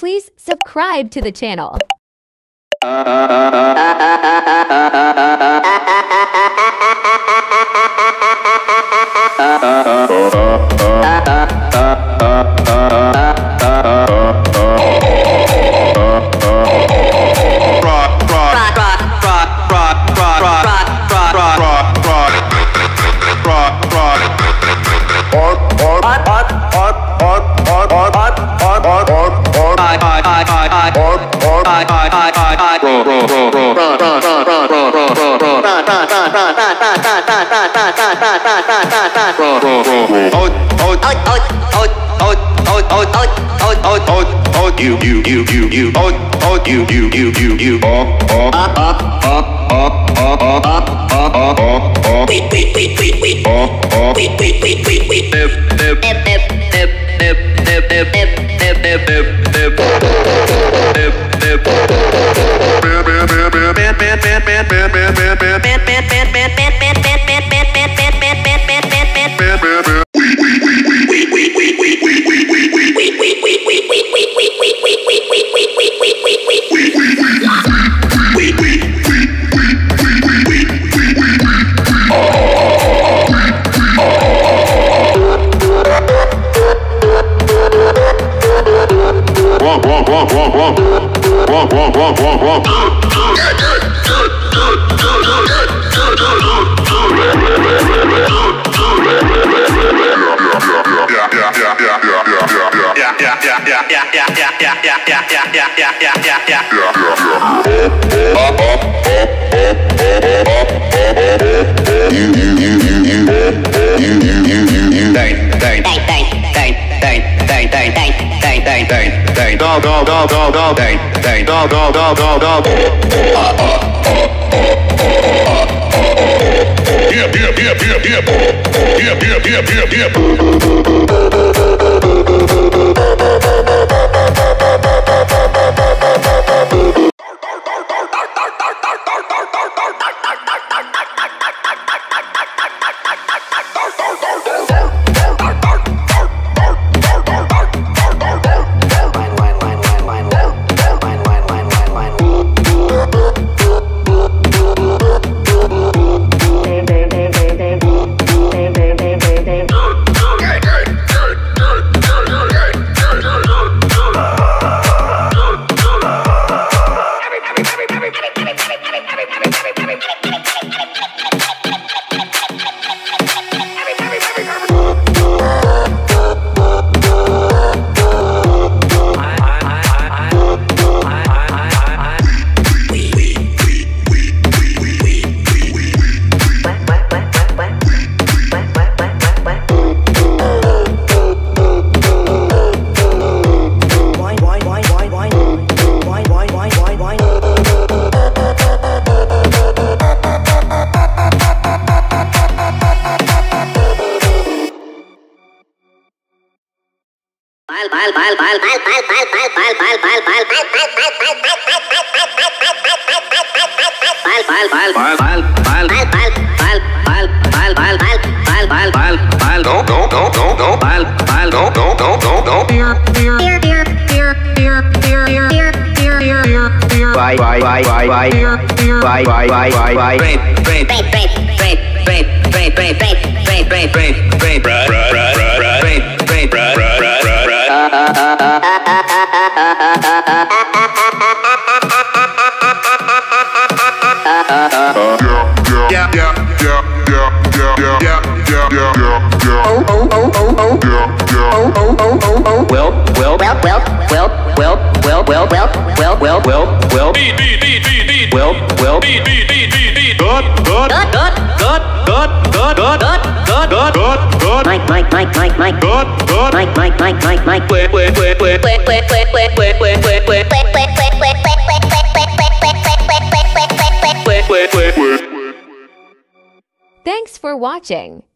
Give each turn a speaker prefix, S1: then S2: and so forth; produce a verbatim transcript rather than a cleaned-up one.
S1: please subscribe to the channel.
S2: You you you you you oh oh you you you you you oh oh uh uh uh uh uh uh uh uh uh we we we we we oh oh we we we we we if if if if if if if if if if
S1: Thanks for watching.